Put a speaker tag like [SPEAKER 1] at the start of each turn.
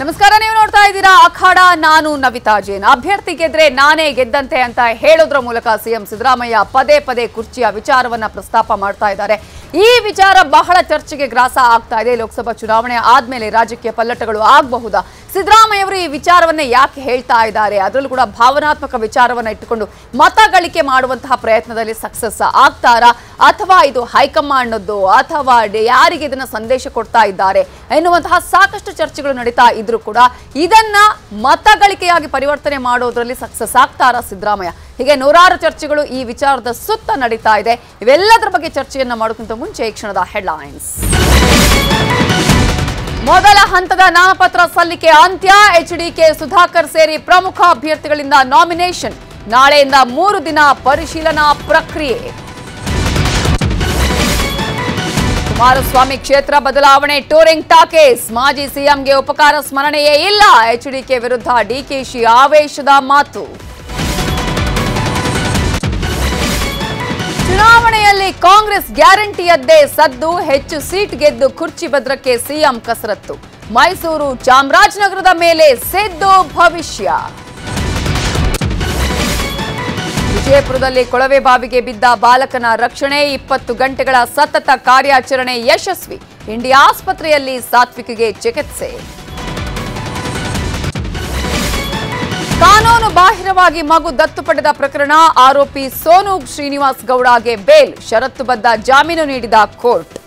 [SPEAKER 1] ನಮಸ್ಕಾರ, ನೀವು ನೋಡ್ತಾ ಇದ್ದೀರಾ ಅಖಾಡ. ನಾನು ನವಿತಾ ಜೈನ್. ಅಭ್ಯರ್ಥಿ ಗೆದ್ರೆ ನಾನೇ ಗೆದ್ದಂತೆ ಅಂತ ಹೇಳೋದ್ರ ಮೂಲಕ ಸಿಎಂ ಸಿದ್ದರಾಮಯ್ಯ ಪದೇ ಪದೇ ಕುರ್ಚಿಯ ವಿಚಾರವನ್ನ ಪ್ರಸ್ತಾಪ ಮಾಡ್ತಾ ಇದ್ದಾರೆ. ಈ ವಿಚಾರ ಬಹಳ ಚರ್ಚೆಗೆ ಗ್ರಾಸ ಆಗ್ತಾ ಇದೆ. ಲೋಕಸಭಾ ಚುನಾವಣೆ ಆದ್ಮೇಲೆ ರಾಜಕೀಯ ಪಲ್ಲಟಗಳು ಆಗಬಹುದಾ? ಸಿದ್ದರಾಮಯ್ಯ ಅವರು ಈ ವಿಚಾರವನ್ನೇ ಯಾಕೆ ಹೇಳ್ತಾ ಇದ್ದಾರೆ? ಅದರಲ್ಲೂ ಕೂಡ ಭಾವನಾತ್ಮಕ ವಿಚಾರವನ್ನ ಇಟ್ಟುಕೊಂಡು ಮತ ಗಳಿಕೆ ಮಾಡುವಂತಹ ಪ್ರಯತ್ನದಲ್ಲಿ ಸಕ್ಸಸ್ ಆಗ್ತಾರಾ, ಅಥವಾ ಇದು ಹೈಕಮಾಂಡ್ನದ್ದು, ಅಥವಾ ಯಾರಿಗೆ ಇದನ್ನ ಸಂದೇಶ ಕೊಡ್ತಾ ಇದ್ದಾರೆ ಎನ್ನುವಂತಹ ಸಾಕಷ್ಟು ಚರ್ಚೆಗಳು ನಡೀತಾ ಇದ್ರು ಕೂಡ ಇದನ್ನ ಮತ ಗಳಿಕೆಯಾಗಿ ಪರಿವರ್ತನೆ ಮಾಡೋದ್ರಲ್ಲಿ ಸಕ್ಸಸ್ ಆಗ್ತಾರಾ ಸಿದ್ದರಾಮಯ್ಯ? ಹೀಗೆ ನೂರಾರು ಚರ್ಚೆಗಳು ಈ ವಿಚಾರದ ಸುತ್ತ ನಡೀತಾ ಇದೆ. ಇವೆಲ್ಲದರ ಬಗ್ಗೆ ಚರ್ಚೆಯನ್ನ ಮಾಡೋಕ್ಕಿಂತ ಮುಂಚೆ ಈ ಕ್ಷಣದ ಹೆಡ್ಲೈನ್ಸ್. ಮೊದಲ ಹಂತದ ನಾಮಪತ್ರ ಸಲ್ಲಿಕೆ ಅಂತ್ಯ. ಎಚ್ಡಿಕೆ, ಸುಧಾಕರ್ ಸೇರಿ ಪ್ರಮುಖ ಅಭ್ಯರ್ಥಿಗಳಿಂದ ನಾಮಿನೇಷನ್. ನಾಳೆಯಿಂದ 3 ದಿನ ಪರಿಶೀಲನಾ ಪ್ರಕ್ರಿಯೆ. ಕುಮಾರಸ್ವಾಮಿ ಕ್ಷೇತ್ರ ಬದಲಾವಣೆ ಟೂರಿಂಗ್ ಟಾಕೀಸ್. ಮಾಜಿ ಸಿಎಂಗೆ ಉಪಕಾರ ಸ್ಮರಣೆಯೇ ಇಲ್ಲ. ಎಚ್ಡಿಕೆ ವಿರುದ್ಧ ಡಿಕೆಶಿ ಆವೇಶದ ಮಾತು. ಚುನಾವಣೆಯಲ್ಲಿ ಕಾಂಗ್ರೆಸ್ ಗ್ಯಾರಂಟಿಯದ್ದೇ ಸದ್ದು. ಹೆಚ್ಚು ಸೀಟ್ ಗೆದ್ದು ಕುರ್ಚಿ ಭದ್ರಕ್ಕೆ ಸಿಎಂ ಕಸರತ್ತು. ಮೈಸೂರು, ಚಾಮರಾಜನಗರದ ಮೇಲೆ ಸೆದ್ದು ಭವಿಷ್ಯ. ವಿಜಯಪುರದಲ್ಲಿ ಕೊಳವೆ ಬಾವಿಗೆ ಬಿದ್ದ ಬಾಲಕನ ರಕ್ಷಣೆ. 20 ಗಂಟೆಗಳ ಸತತ ಕಾರ್ಯಾಚರಣೆ ಯಶಸ್ವಿ. ಇಂಡಿಯಾ ಆಸ್ಪತ್ರೆಯಲ್ಲಿ ಸಾತ್ವಿಕ್ಗೆ ಚಿಕಿತ್ಸೆ. ಕಾನೂನು ಬಾಹಿರವಾಗಿ ಮಗು ದತ್ತು ಪಡೆದ ಪ್ರಕರಣ. ಆರೋಪಿ ಸೋನು ಶ್ರೀನಿವಾಸ್ ಗೌಡಗೆ ಬೇಲ್. ಷರತ್ತುಬದ್ಧ ಜಾಮೀನು ನೀಡಿದ ಕೋರ್ಟ್.